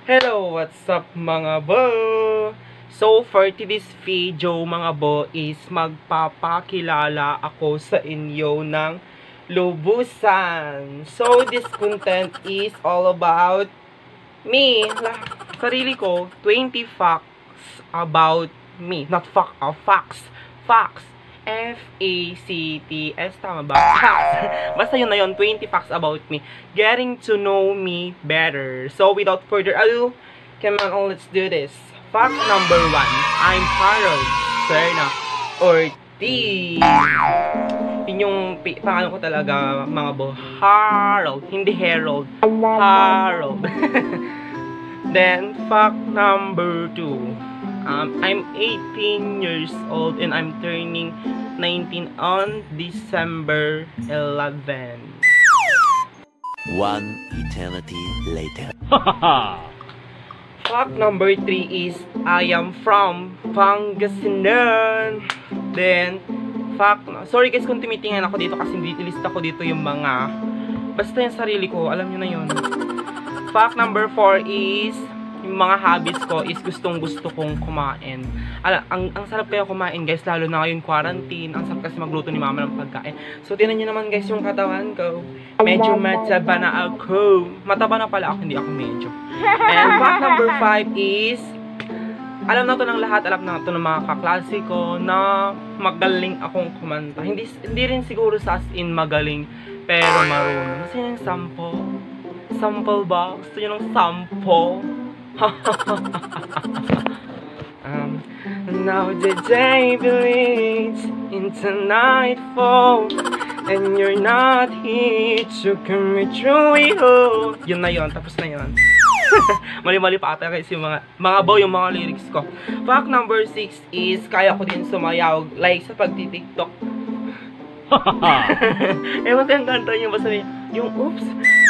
Hello, what's up mga bo? So for today's video mga bo is magpapakilala ako sa inyo ng lubusan. So this content is all about me. Sarili ko, 20 facts about me. Not facts. Facts. F-A-C-T-S, tama ba? Facts. Basta yun na yun, 20 facts about me. Getting to know me better. So, without further ado, come on, let's do this. Fact number 1, I'm Harold Serna Ortiz. Yun yung pangalan ko talaga, mga bo. Harold, hindi Harold. Harold. Then, fact number 2. I'm 18 years old and I'm turning 19 on December 11. One eternity later. Fact number 3 is I am from Pangasinan. Then, sorry guys kung tumitingin ako dito kasi lista ko dito yung mga, basta yung sarili ko, alam nyo na yun. Fact number 4 is yung mga hobbies ko is gustong-gusto kong kumain. Ang sarap kaya kumain guys, lalo na ngayon quarantine. Ang sarap kasi magluto ni mama ng pagkain. So tinan nyo naman guys yung katawan ko. Medyo mataba na ako. Mataba na pala ako, hindi ako medyo. And fact number 5 is alam na to ng lahat, alam na to ng mga kaklase ko na magaling akong kumanta. Hindi rin siguro sa as in magaling, pero marunong. Kasi yung sample? Sample ba? Gusto nyo ng sample? Now the day bleeds into nightfall and you're not here to come through it all. Yun na yun, tapos na yun. Mali-mali pa ata guys yung mga boy, yung mga lyrics ko. Fact number 6 is kaya ko din sumayaw like sa pagti-TikTok. Ewan ko yung kanta niya, basta yung oops.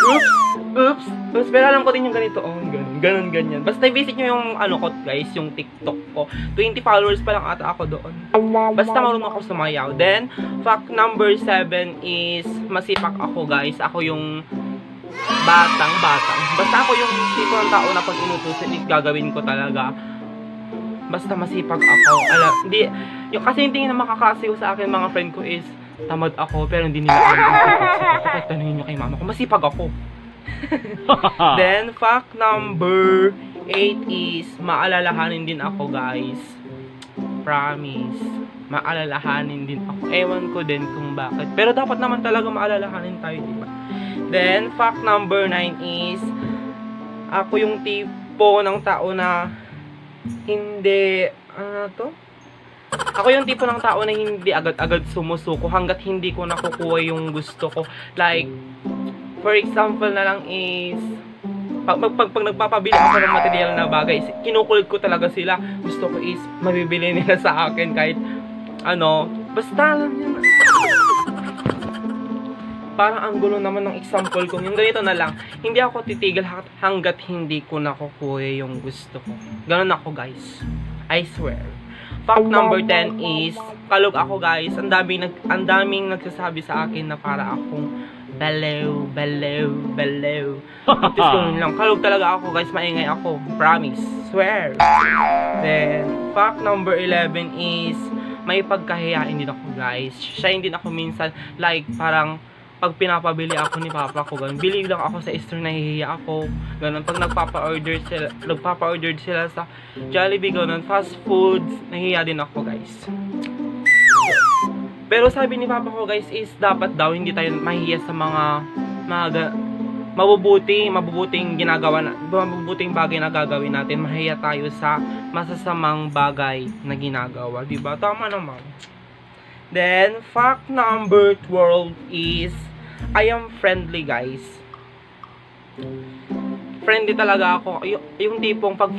Pero alam ko din yung ganito, ganun, ganyan. Basta visit nyo yung ko guys, yung TikTok ko. 20 followers pa lang ata ako doon. Basta marunong ako sumayaw. Then, fact number 7 is masipag ako guys. Ako yung batang. Basta ako yung tipo ng tao na pag inutusin, gagawin ko talaga. Basta masipag ako. Kasi yung tingin na makakasiw sa akin mga friend ko is tamad ako, pero hindi nila alam kung masipag ako. Kahit tanungin nyo kay mama ko, masipag ako. Then, fact number 8 is maalalahanin din ako guys. Promise. Maalalahanin din ako. Ewan ko din kung bakit. Pero dapat naman talaga maalalahanin tayo, diba? Then, fact number 9 is ako yung tipo ng tao na hindi, ako yung tipo ng tao na hindi agad-agad sumusuko hanggat hindi ko nakukuha yung gusto ko. Like, for example na lang is, pag nagpapabili ako ng material na bagay, kinukulit ko talaga sila. Gusto ko is, mabibili nila sa akin kahit, basta lang yun. Parang ang gulo naman ng example ko. Yung ganito na lang, hindi ako titigil hanggat hindi ko nakukuha yung gusto ko. Ganon ako guys. I swear. Fact number 10 is, kalog ako guys. Ang daming nagsasabi sa akin na para akong balaw. Tapos kung lang, kalog talaga ako guys, maingay ako. Promise. Swear. Then, fact number 11 is, may pagkahiyain din ako guys. Shine din ako minsan, like parang, pag pinapabili ako ni papa ko, ganun. Bili lang ako sa store, nahihiya ako. Ganun. Pag nagpapa-order sila sa Jollibee, ganun. Fast foods, nahihiya din ako, guys. Pero sabi ni papa ko, guys, is dapat daw hindi tayo mahihiya sa mga mabubuting bagay na gagawin natin. Mahihiya tayo sa masasamang bagay na ginagawa. Diba? Tama naman. Then, fact number 12 is, I am friendly, guys. Friendly talaga ako. Yung tipong pag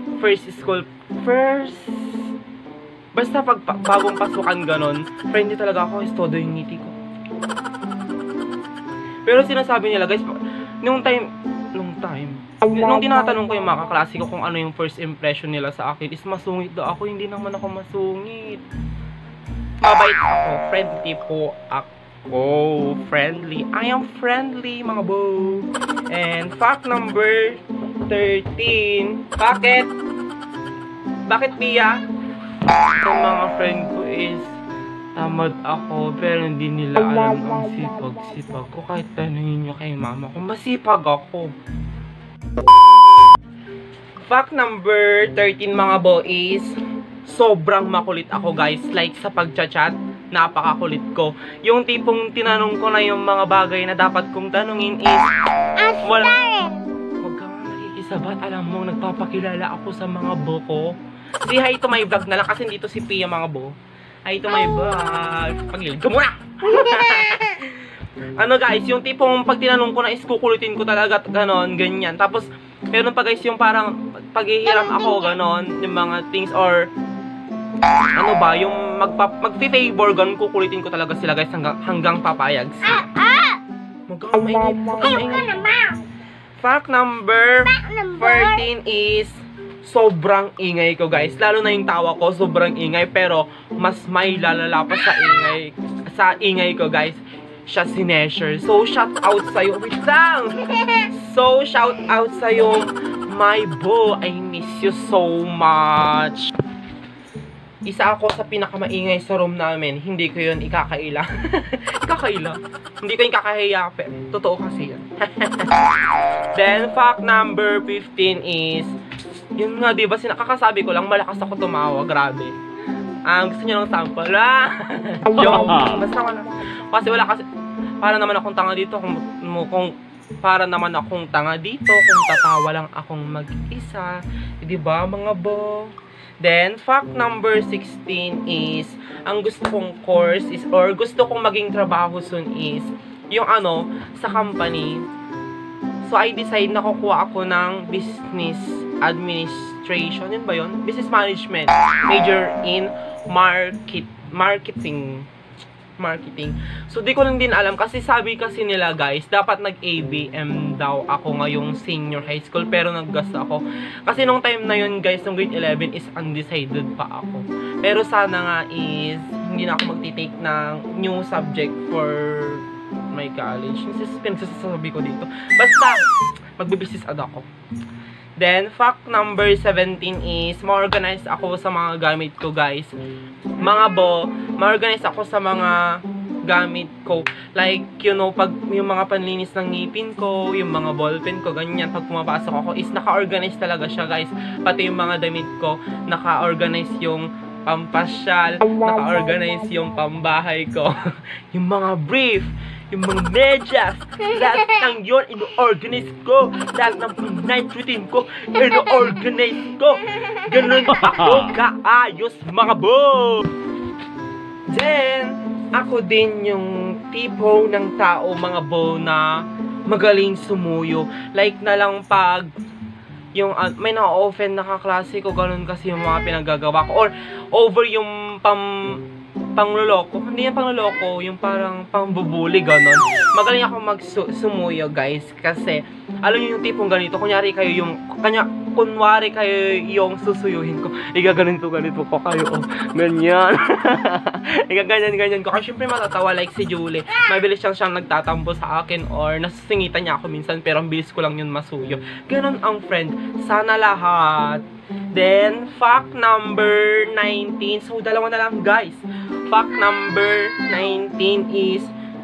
basta pag bagong pasukan ganon, friendly talaga ako. Todo yung ngiti ko. Pero sinasabi nila, guys, nung tinatanong ko yung mga kaklase ko kung ano yung first impression nila sa akin, is masungit daw ako. Hindi naman ako masungit. Mabait ako, friendly po ako. Friendly. I am friendly, mga bo. And fact number 13. Bakit? Bakit, Pia? Ang mga friend ko is tamad ako, pero hindi nila alam ang sipag-sipag ko. Kahit tanungin nyo kay mama ko, masipag ako. Fact number 13 mga boys, sobrang makulit ako guys. Like sa pagchat-chat, napakakulit ko. Yung tipong tinanong ko na yung mga bagay na dapat kong tanungin is wala. Huwag kang nakikisabat. Alam mo, nagpapakilala ako sa mga bo ko. Di hi to my vlog na lang kasi dito si Pia mga bo. Hi to my vlog. Pagilid ko muna. Ano guys, yung tipong pag tinanong ko na is kukulitin ko talaga ganon, ganyan. Tapos meron pa guys yung parang paghihiram ako ganon, yung mga things or ano ba, yung magfi-favor ganon, kukulitin ko talaga sila guys hanggang papayag sila. Fact number 14 is sobrang ingay ko guys. Lalo na yung tawa ko, sobrang ingay. Pero mas may lalala pa sa ingay ko guys. Siya si Nesher. So shout out sa'yo. Wait lang! So shout out sa'yo, my bo. I miss you so much. Isa ako sa pinakamaingay sa room namin. Hindi ko yun ikakaila. Ikakaila? Hindi ko yung kakahiya. Totoo kasi yun. Then fact number 15 is yun nga, diba, nakakasabi ko lang, malakas ako tumawa, grabe. Gusto nyo ng sample, Joke. Basta wala. Kasi wala kasi, para naman akong tanga dito, para naman akong tanga dito, kung tatawa lang akong mag-isa. Diba, mga bo? Then, fact number 16 is, ang gusto kong course is, or gusto kong maging trabaho soon is, yung ano, sa company. So, I decide na kukuha ako ng business administration. Yun ba yun? Business management. Major in marketing. So, di ko lang din alam. Kasi sabi kasi nila, guys, dapat nag-ABM daw ako ngayong senior high school. Pero nag-gas ako. Kasi nung time na yun, guys, nung grade 11 is undecided pa ako. Pero sana nga is, hindi na ako magtitake ng new subject for my college. Pinagsasabi ko dito. Basta, magbe-business ad ako. Then, fact number 17 is, ma-organize ako sa mga gamit ko, guys. Mga bo, ma-organize ako sa mga gamit ko. Like, you know, pag yung mga panlinis ng ngipin ko, yung mga ballpen ko, ganyan. Pag pumapasok ako, is naka-organize talaga siya, guys. Pati yung mga damit ko, naka-organize yung pampasyal, naka-organize yung pambahay ko. Yung mga brief, yung mga medyas, lahat ng yun, ino-organize ko. Lahat ng night routine ko, ino-organize ko. Ganun ako kaayos, mga bo! Then, ako din yung tipo ng tao, mga bo, na magaling sumuyo. Like na lang pag yung may na-offend na kaklase ko, ganun kasi yung mga pinagagawa ko. Or over yung pangloloko. Hindi yung pangloloko, yung parang pangbubuli, ganun. Magaling ako magsumuyo, guys. Kasi, alam niyo yung tipong ganito. Kunwari kayo yung susuyuhin ko. Ganito ko kayo. Oh, ganyan. Ganyan ko. Kasi syempre matatawa like si Julie. Mabilis siyang nagtatampo sa akin or nasusingitan niya ako minsan pero ang bilis ko lang yun masuyo. Ganun ang friend. Sana lahat. Then, fact number 19. So, dalawa na lang, guys. Fact number 19 is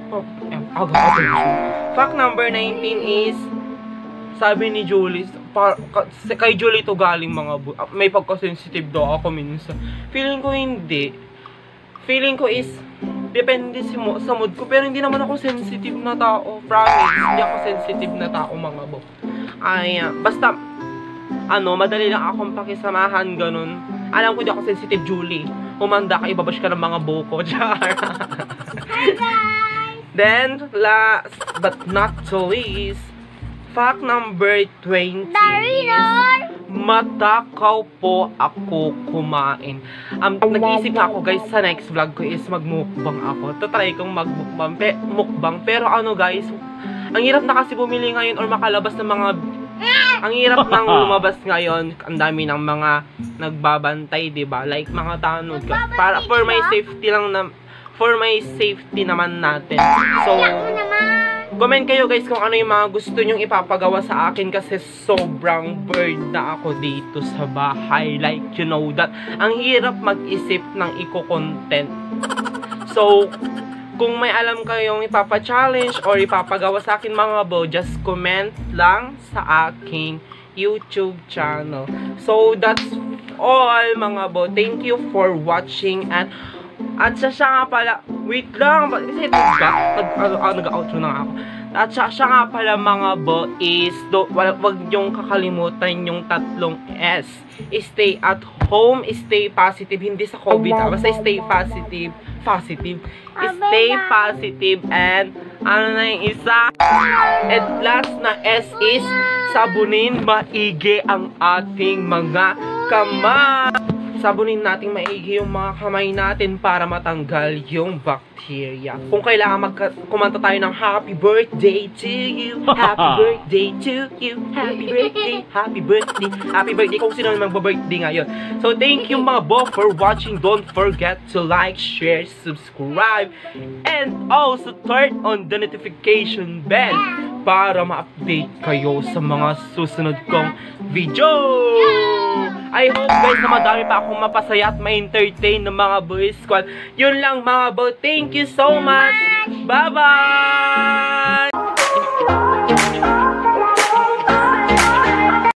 fact number 19 is sabi ni Julie kay Julie to galing mga may pagka-sensitive daw ako minsan. Feeling ko hindi. Feeling ko is depende sa mood ko pero hindi naman ako sensitive na tao. Promise, hindi ako sensitive na tao mga bo. Ay, basta madali lang akong pakisamahan ganun. Alam ko hindi ako sensitive, Julie. Humanda ka, ibabash ka ng mga buko. Char. Hi guys! Then, last but not the least, fact number 20 is, matakaw po ako kumain. Nag-iisip na ako guys, sa next vlog ko is magmukbang ako. Tatry kong magmukbang. Pero guys, ang hirap na kasi bumili ngayon or makalabas ng mga ang hirap nang lumabas ngayon. Ang dami ng mga nagbabantay, 'di ba? Like mga tanod ka. Para for my safety naman natin. So Comment kayo guys kung ano yung mga gusto nyong ipapagawa sa akin kasi sobrang burn na ako dito sa bahay. Like, you know that. Ang hirap mag-isip ng iko-content. So, kung may alam kayong ipapa-challenge or ipapagawa sa akin mga bo, just comment lang sa aking YouTube channel. So, that's all mga bo. Thank you for watching at siya nga pala, wait lang, kasi nag-outro na ako. At siya nga pala mga bo is, wag niyong kakalimutan yung tatlong S. Stay at home, stay positive, hindi sa COVID, basta stay positive, stay positive, and ano na yung isa? And last na S is, sabunin maigi ang ating mga kamay. Sabunin natin maigi yung mga kamay natin para matanggal yung bacteria. Kung kailangan kumanta tayo ng happy birthday to you, happy birthday to you, happy birthday, happy birthday, happy birthday kung sino naman mag-birthday ngayon. So thank you mga bo for watching. Don't forget to like, share, subscribe, and also turn on the notification bell para ma-update kayo sa mga susunod kong video. I hope guys na madami pa akong mapasaya at ma-entertain ng mga boys squad. Yun lang mga bo. Thank you so much. Bye-bye!